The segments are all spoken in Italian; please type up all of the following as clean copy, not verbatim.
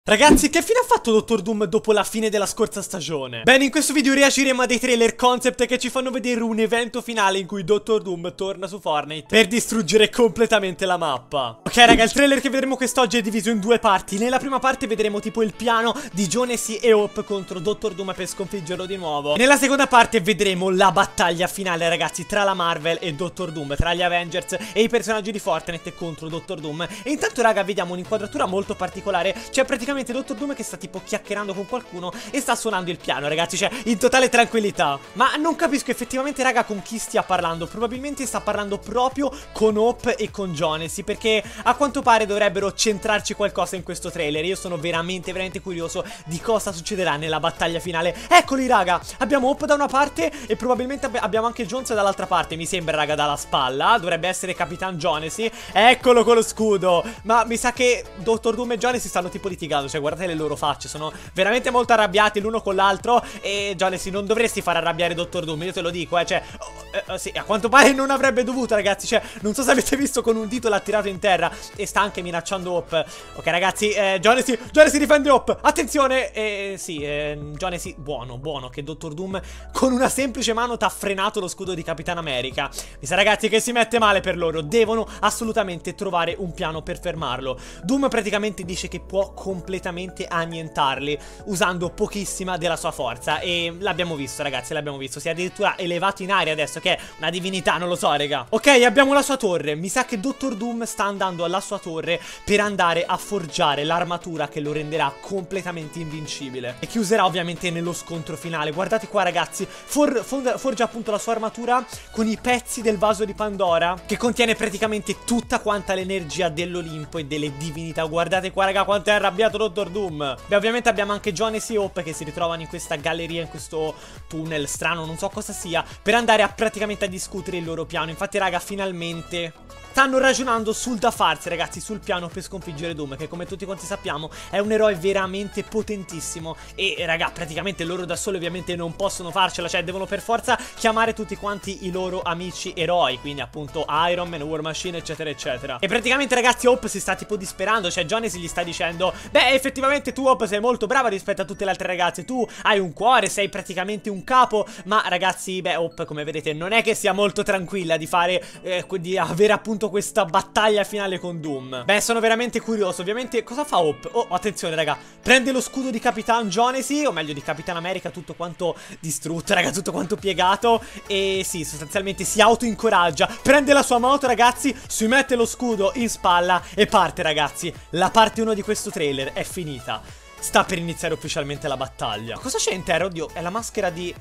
Ragazzi, che fine ha fatto Dottor Doom dopo la fine della scorsa stagione? Bene, in questo video reagiremo a dei trailer concept che ci fanno vedere un evento finale in cui Dottor Doom torna su Fortnite per distruggere completamente la mappa. Ok raga, il trailer che vedremo quest'oggi è diviso in due parti. Nella prima parte vedremo tipo il piano di Jonesy e Hope contro Dottor Doom per sconfiggerlo di nuovo. Nella seconda parte vedremo la battaglia finale, ragazzi, tra la Marvel e Dottor Doom, tra gli Avengers e i personaggi di Fortnite contro Dottor Doom. E intanto raga, vediamo un'inquadratura molto particolare. C'è praticamente Dottor Doom che sta tipo chiacchierando con qualcuno e sta suonando il piano, ragazzi, cioè in totale tranquillità. Ma non capisco effettivamente raga con chi stia parlando. Probabilmente sta parlando proprio con Hope e con Jonesy, perché a quanto pare dovrebbero centrarci qualcosa in questo trailer. Io sono veramente curioso di cosa succederà nella battaglia finale. Eccoli raga, abbiamo Hope da una parte e probabilmente abbiamo anche Jones dall'altra parte, mi sembra raga, dalla spalla. Dovrebbe essere Capitan Jonesy. Eccolo con lo scudo. Ma mi sa che Dottor Doom e Jonesy stanno tipo litigando. Cioè guardate le loro facce, sono veramente molto arrabbiati l'uno con l'altro. E Jonesy, non dovresti far arrabbiare Dottor Doom, io te lo dico, cioè sì, a quanto pare non avrebbe dovuto, ragazzi. Cioè non so se avete visto, con un dito l'ha tirato in terra e sta anche minacciando Hope. Ok ragazzi, Jonesy difende Hope, attenzione. Sì, Jonesy, buono che Dottor Doom con una semplice mano t'ha frenato lo scudo di Capitan America. Mi sa ragazzi che si mette male per loro. Devono assolutamente trovare un piano per fermarlo. Doom praticamente dice che può completamente annientarli usando pochissima della sua forza. E l'abbiamo visto ragazzi, l'abbiamo visto. Si è addirittura elevato in aria adesso, che è una divinità, non lo so raga. Ok, abbiamo la sua torre. Mi sa che Dottor Doom sta andando alla sua torre per andare a forgiare l'armatura che lo renderà completamente invincibile e che userà ovviamente nello scontro finale. Guardate qua ragazzi, forgia appunto la sua armatura con i pezzi del vaso di Pandora, che contiene praticamente tutta quanta l'energia dell'Olimpo e delle divinità. Guardate qua raga quanto è arrabbiato Dottor Doom. Beh, ovviamente abbiamo anche Jonesy e Hope che si ritrovano in questa galleria, in questo tunnel strano, non so cosa sia, per andare praticamente a discutere il loro piano. Infatti raga, finalmente stanno ragionando sul da farsi, ragazzi, sul piano per sconfiggere Doom, che come tutti quanti sappiamo è un eroe veramente potentissimo. E raga, praticamente loro da soli ovviamente non possono farcela, cioè devono per forza chiamare tutti quanti i loro amici eroi, quindi appunto Iron Man, War Machine, eccetera eccetera. E praticamente ragazzi Hope si sta tipo disperando, cioè Jonesy gli sta dicendo: beh, effettivamente tu Hope sei molto brava rispetto a tutte le altre ragazze, tu hai un cuore, sei praticamente un capo. Ma ragazzi, beh, Hope come vedete non è che sia molto tranquilla di fare di avere appunto questa battaglia finale con Doom. Beh, sono veramente curioso. Ovviamente cosa fa Hope? Oh, attenzione raga, prende lo scudo di Capitan Jonesy, o meglio di Capitan America, tutto quanto distrutto raga, tutto quanto piegato. E sì, sostanzialmente si autoincoraggia, prende la sua moto ragazzi, si mette lo scudo in spalla e parte ragazzi. La parte 1 di questo trailer è finita. Sta per iniziare ufficialmente la battaglia. Cosa c'è in terra? Oddio, è la maschera di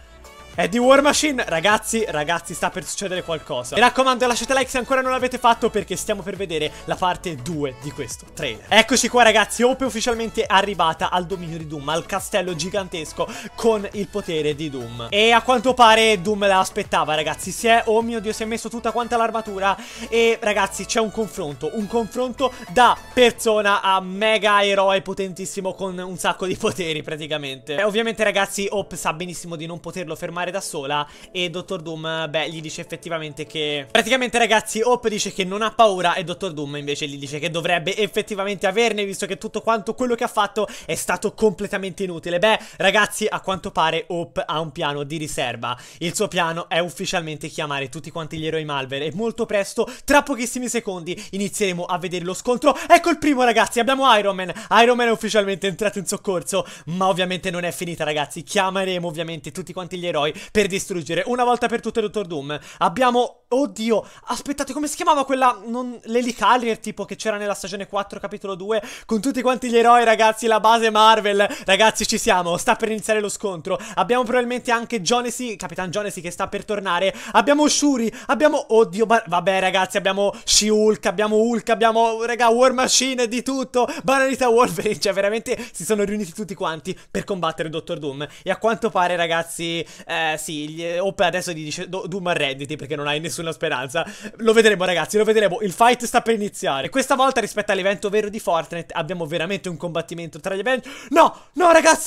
War Machine. Ragazzi, sta per succedere qualcosa. Mi raccomando, lasciate like se ancora non l'avete fatto, perché stiamo per vedere la parte 2 di questo trailer. Eccoci qua ragazzi, Hope è ufficialmente arrivata al dominio di Doom, al castello gigantesco con il potere di Doom. E a quanto pare Doom la aspettava ragazzi. Oh mio Dio, si è messo tutta quanta l'armatura. E ragazzi c'è un confronto da persona a mega eroe potentissimo con un sacco di poteri praticamente. E ovviamente ragazzi Hope sa benissimo di non poterlo fermare da sola, e Dottor Doom, beh, gli dice effettivamente che praticamente ragazzi Hope dice che non ha paura, e Dottor Doom invece gli dice che dovrebbe effettivamente averne, visto che tutto quanto quello che ha fatto è stato completamente inutile. Beh ragazzi, a quanto pare Hope ha un piano di riserva. Il suo piano è ufficialmente chiamare tutti quanti gli eroi Marvel, e molto presto, tra pochissimi secondi, inizieremo a vedere lo scontro. Ecco il primo ragazzi, abbiamo Iron Man è ufficialmente entrato in soccorso. Ma ovviamente non è finita ragazzi, chiameremo ovviamente tutti quanti gli eroi per distruggere una volta per tutte Dottor Doom. Abbiamo, oddio, aspettate, come si chiamava quella, l'Helicarrier tipo che c'era nella stagione 4 capitolo 2, con tutti quanti gli eroi ragazzi, la base Marvel. Ragazzi ci siamo, sta per iniziare lo scontro. Abbiamo probabilmente anche Jonesy, Capitan Jonesy, che sta per tornare. Abbiamo Shuri, abbiamo, oddio, vabbè ragazzi, abbiamo She-Hulk, abbiamo Hulk, abbiamo raga War Machine, di tutto, Banalita Wolverine. Cioè veramente si sono riuniti tutti quanti per combattere Dottor Doom. E a quanto pare ragazzi sì, Hope adesso gli dice Doom arrenditi perché non hai nessuna speranza. Lo vedremo ragazzi, lo vedremo. Il fight sta per iniziare. E questa volta rispetto all'evento vero di Fortnite abbiamo veramente un combattimento tra gli Avengers. No, no ragazzi,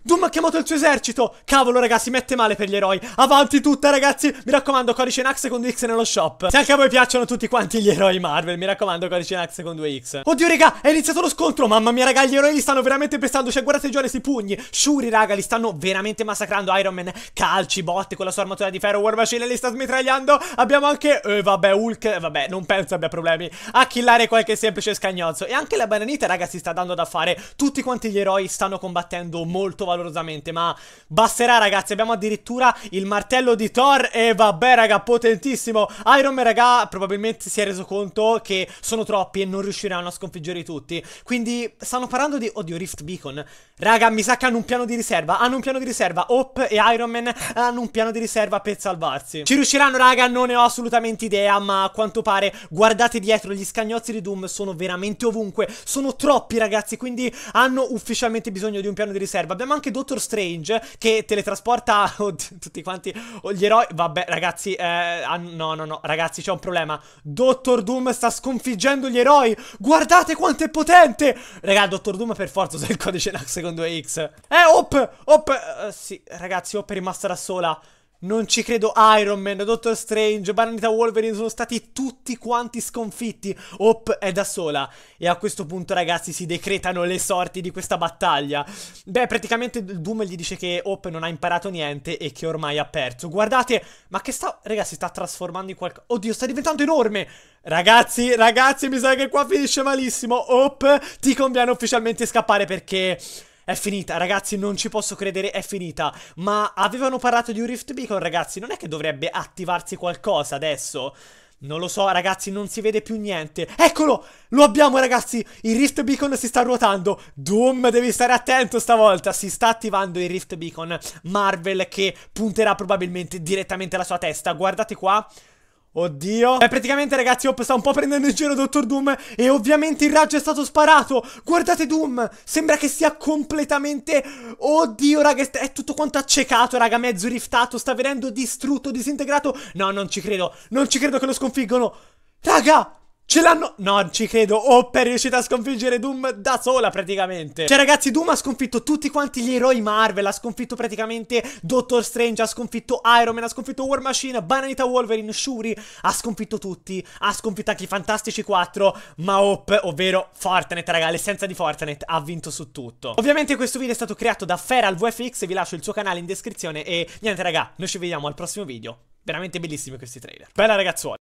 Doom ha chiamato il suo esercito. Cavolo ragazzi, mette male per gli eroi. Avanti tutta ragazzi. Mi raccomando, codice NAC secondo X nello shop. Se anche a voi piacciono tutti quanti gli eroi Marvel, mi raccomando, codice NAC secondo X. Oddio raga, è iniziato lo scontro. Mamma mia raga, gli eroi li stanno veramente pestando. Cioè guardate già questi pugni. Shuri raga, li stanno veramente massacrando. Iron Man calci, botte con la sua armatura di ferro. War Machine li sta smitragliando. Abbiamo anche, vabbè, Hulk, vabbè, non penso abbia problemi a killare qualche semplice scagnozzo. E anche la bananita raga si sta dando da fare. Tutti quanti gli eroi stanno combattendo molto valorosamente. Ma basterà ragazzi, abbiamo addirittura il martello di Thor. E vabbè raga, potentissimo. Iron Man raga probabilmente si è reso conto che sono troppi e non riusciranno a sconfiggere tutti. Quindi stanno parlando di, oddio, Rift Beacon. Raga, mi sa che hanno un piano di riserva. Hanno un piano di riserva. Hope e Iron Man hanno un piano di riserva per salvarsi. Ci riusciranno raga? Non ne ho assolutamente idea, ma a quanto pare, guardate dietro, gli scagnozzi di Doom sono veramente ovunque. Sono troppi ragazzi, quindi hanno ufficialmente bisogno di un piano di riserva. Abbiamo anche Doctor Strange che teletrasporta tutti quanti gli eroi. Vabbè ragazzi, no, ragazzi, c'è un problema. Dottor Doom sta sconfiggendo gli eroi. Guardate quanto è potente. Raga, Dottor Doom per forza usa il codice NAC secondo X. Hope, sì, ragazzi, Hope è rimasta da sola. Non ci credo. Iron Man, Doctor Strange, Bananita, Wolverine sono stati tutti quanti sconfitti. Hope è da sola. E a questo punto ragazzi si decretano le sorti di questa battaglia. Beh, praticamente Doom gli dice che Hope non ha imparato niente e che ormai ha perso. Guardate, ma che sta... Ragazzi, si sta trasformando in qualcosa. Oddio, sta diventando enorme. Ragazzi, mi sa che qua finisce malissimo. Hope, ti conviene ufficialmente scappare perché... è finita, ragazzi, non ci posso credere, è finita. Ma avevano parlato di un Rift Beacon, ragazzi. Non è che dovrebbe attivarsi qualcosa adesso? Non lo so, ragazzi, non si vede più niente. Eccolo! Lo abbiamo, ragazzi! Il Rift Beacon si sta ruotando. Doom, devi stare attento stavolta. Si sta attivando il Rift Beacon Marvel che punterà probabilmente direttamente alla sua testa. Guardate qua. Oddio. Praticamente ragazzi Hope sta un po' prendendo in giro Dottor Doom. E ovviamente il raggio è stato sparato. Guardate Doom, sembra che sia completamente... Oddio raga, è tutto quanto accecato raga, mezzo riftato. Sta venendo distrutto, disintegrato. No, non ci credo che lo sconfiggono. Raga, ce l'hanno... Non ci credo. Hope è riuscita a sconfiggere Doom da sola praticamente. Cioè ragazzi, Doom ha sconfitto tutti quanti gli eroi Marvel. Ha sconfitto praticamente Doctor Strange. Ha sconfitto Iron Man. Ha sconfitto War Machine, Bananita, Wolverine, Shuri. Ha sconfitto tutti. Ha sconfitto anche i Fantastici 4. Ma Hope, ovvero Fortnite raga, l'essenza di Fortnite, ha vinto su tutto. Ovviamente questo video è stato creato da Feral VFX. Vi lascio il suo canale in descrizione. E niente raga, noi ci vediamo al prossimo video. Veramente bellissimi questi trailer. Bella ragazzuoli.